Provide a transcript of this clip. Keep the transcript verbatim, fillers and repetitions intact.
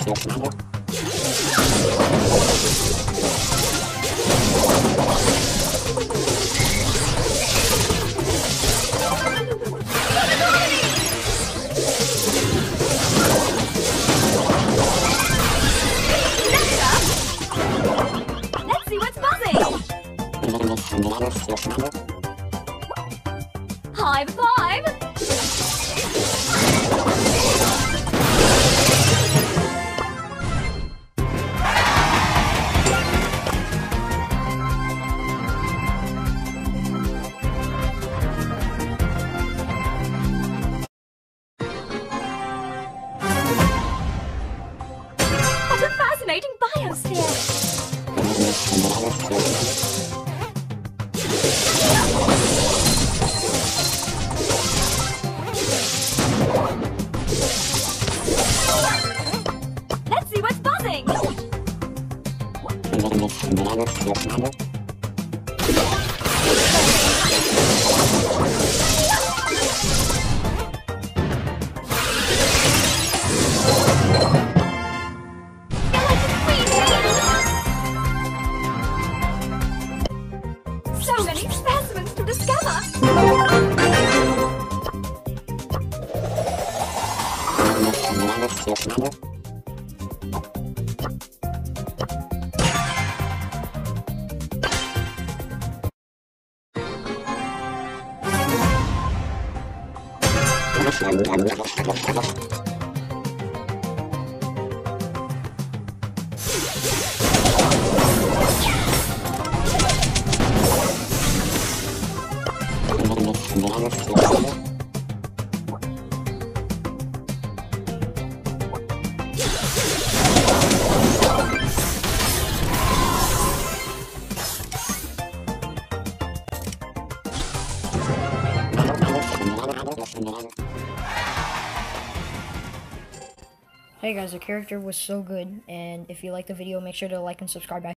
Let's see what's buzzing! High five! What a fascinating biosphere! Let's see what's buzzing! So many specimens to discover! Hey guys, the character was so good, and if you liked the video, make sure to like and subscribe.